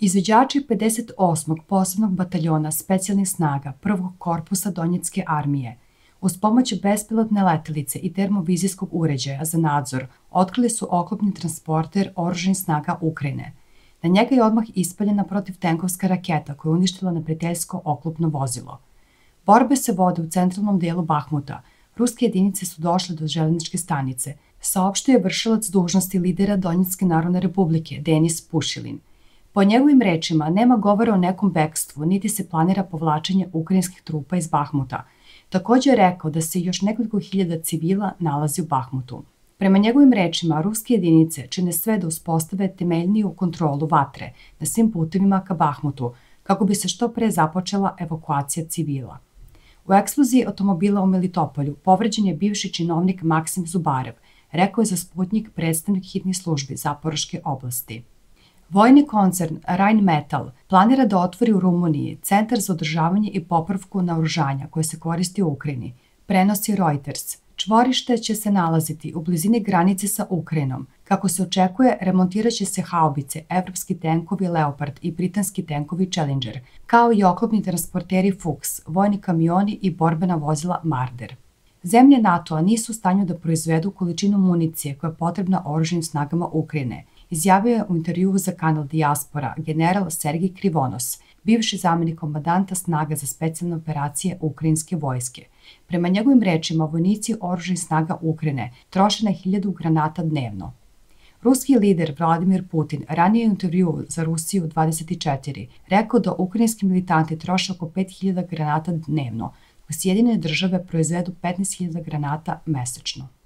Izviđači 58. posebnog bataljona specijalnih snaga Prvog korpusa Donjecke armije uz pomoć bespilotne letelice i termovizijskog uređaja za nadzor otkrili su oklopni transporter oružanih snaga Ukrajine. Na njega je odmah ispaljena protivtenkovska raketa koja je uništila neprijateljsko oklopno vozilo. Borbe se vode u centralnom delu Bahmuta. Ruske jedinice su došle do železničke stanice, saopštio je vršilac dužnosti lidera Donjecke narodne republike Denis Pušilin. Po njegovim rečima, nema govora o nekom bekstvu, niti se planira povlačenje ukrajinskih trupa iz Bahmuta. Takođe je rekao da se još nekoliko hiljada civila nalazi u Bahmutu. Prema njegovim rečima, ruske jedinice čine sve da uspostave temeljniju kontrolu vatre na svim putevima ka Bahmutu, kako bi se što pre započela evakuacija civila. U eksploziji automobila u Melitopolju povređen je bivši činovnik Maksim Zubarev, rekao je za Sputnjik predstavnik hitnih službi Zaporoške oblasti. Vojni koncern Rheinmetall planira da otvori u Rumuniji centar za održavanje i popravku naoružanja koje se koristi u Ukrajini, prenosi Reuters. Čvorište će se nalaziti u blizini granice sa Ukrajinom. Kako se očekuje, remontiraće se haubice, evropski tenkovi Leopard i britanski tenkovi Challenger, kao i oklopni transporteri Fuchs, vojni kamioni i borbena vozila Marder. Zemlje NATO-a nisu u stanju da proizvedu količinu municije koja je potrebna oružanim snagama Ukrajine, izjavio je u intervjuu za kanal Dijaspora general Sergij Krivonos, bivši zamenik komandanta snaga za specijalne operacije ukrajinske vojske. Prema njegovim rečima, vojnici oružanih snaga Ukrajine troše na 1000 granata dnevno. Ruski lider Vladimir Putin ranije u intervjuu za Rusiju 24 rekao da ukrajinski militanti troše oko 5000 granata dnevno, dok Sjedinjene države proizvedu 15.000 granata mesečno.